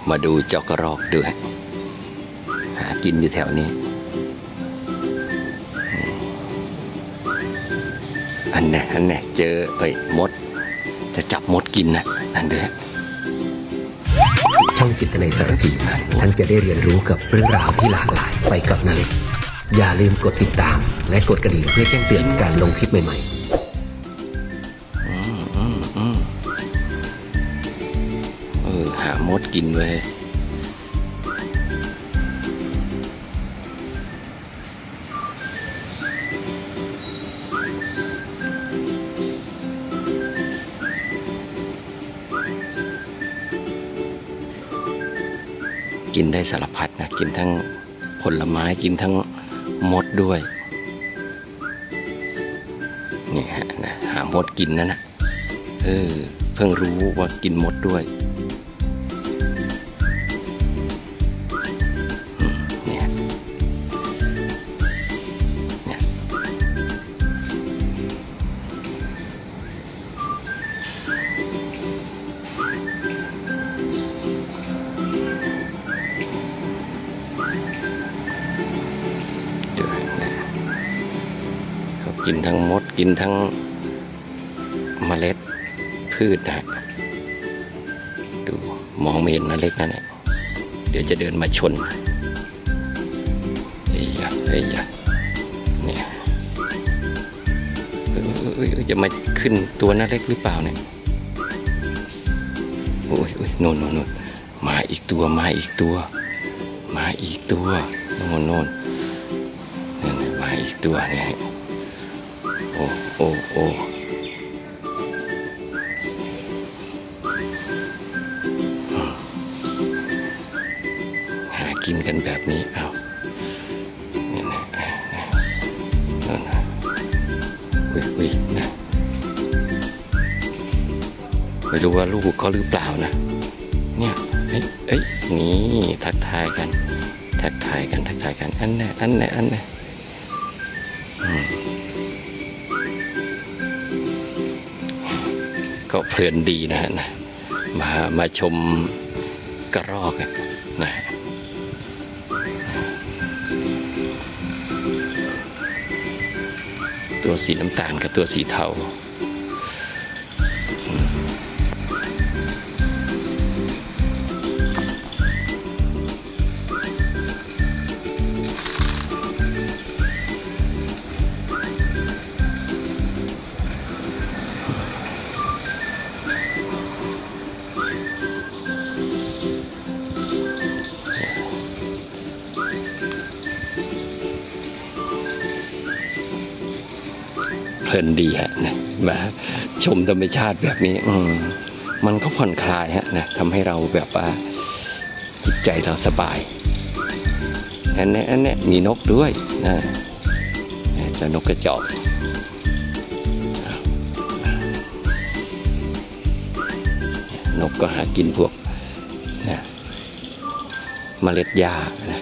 มาดูเจ้ากระรอกด้วยหากินอยู่แถวนี้อันนี้เจอมดจะจับมดกินนะนั่นเด้อช่องจิตในสารพีท่านจะได้เรียนรู้กับเรื่องราวที่หลากหลายไปกับนาเล็กอย่าลืมกดติดตามและกดกระดิ่งเพื่อแจ้งเตือนการลงคลิปใหม่ๆหามดกินเลยกินได้สารพัดนะกินทั้งผลไม้กินทั้งมดด้วยนี่ฮะนะหามดกินนั่นนะเพิ่งรู้ว่ากินมดด้วยเนี่ยกินทั้งมดกินทั้งเมล็ดพืชนะดูมองไม่เห็นนะเล็กนั่นแหละเดี๋ยวจะเดินมาชนเนี่ยจะมาขึ้นตัวน่าเล็กหรือเปล่าเนี่ยโอ้ยโน่นมาอีกตัวโน่นมาอีกตัวเนี่ยโอ้หากินกันแบบนี้เอาเนี่ยนะนะไม่รู้ว่าลูกเขาหรือเปล่านะเนี่ยนี่ทักทายกันอันนี้ก็เพลินดีนะมาชมกระรอกนะตัวสีน้ำตาลกับตัวสีเทาเพลินดีฮะนะมาชมธรรมชาติแบบนี้มันก็ผ่อนคลายฮะนะทำให้เราแบบว่าจิตใจเราสบายอันนี้มีนกด้วยนะแต่นกกระจอกนกก็หากินพวกนะเมล็ดหญ้านะ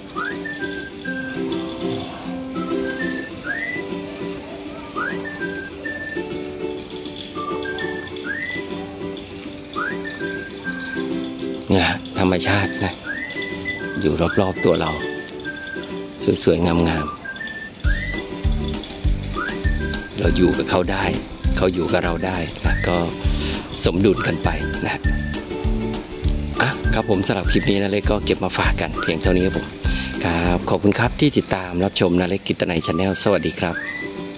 นี่แหละธรรมชาตินะอยู่รอบๆตัวเราสวยๆงามๆเราอยู่กับเขาได้เขาอยู่กับเราได้นะก็สมดุลกันไปนะครับผมสำหรับคลิปนี้นะเล็กก็เก็บมาฝากกันเพียงเท่านี้ครับผมครับขอบคุณครับที่ติดตามรับชมนะเล็กกิตนัยชาแนลสวัสดีครับ